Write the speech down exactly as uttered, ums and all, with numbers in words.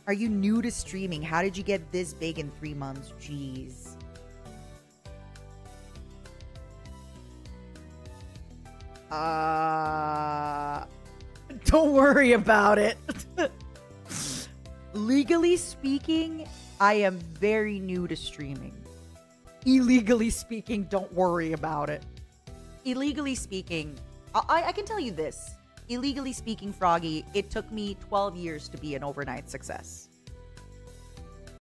Are you new to streaming? How did you get this big in three months? Jeez. Uh, don't worry about it. Legally speaking, I am very new to streaming. Illegally speaking, don't worry about it. Illegally speaking, I, I can tell you this. Illegally speaking, Froggy, it took me twelve years to be an overnight success.